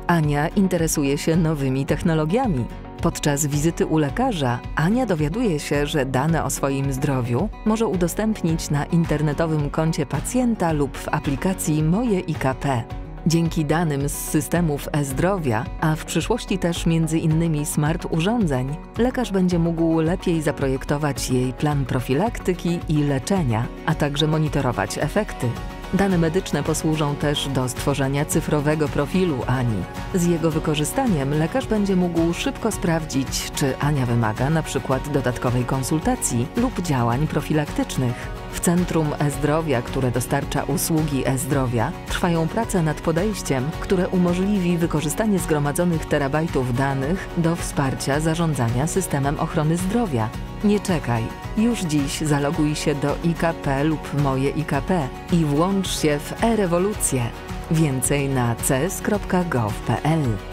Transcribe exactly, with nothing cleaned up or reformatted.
Ania interesuje się nowymi technologiami. Podczas wizyty u lekarza Ania dowiaduje się, że dane o swoim zdrowiu może udostępnić na internetowym koncie pacjenta lub w aplikacji Moje I K P. Dzięki danym z systemów e-zdrowia, a w przyszłości też między innymi smart urządzeń, lekarz będzie mógł lepiej zaprojektować jej plan profilaktyki i leczenia, a także monitorować efekty. Dane medyczne posłużą też do stworzenia cyfrowego profilu Ani. Z jego wykorzystaniem lekarz będzie mógł szybko sprawdzić, czy Ania wymaga np. dodatkowej konsultacji lub działań profilaktycznych. W Centrum E-Zdrowia, które dostarcza usługi e-zdrowia, trwają prace nad podejściem, które umożliwi wykorzystanie zgromadzonych terabajtów danych do wsparcia zarządzania systemem ochrony zdrowia. Nie czekaj, już dziś zaloguj się do I K P lub Moje I K P i włącz się w e-rewolucję. Więcej na c e s kropka gov kropka p l.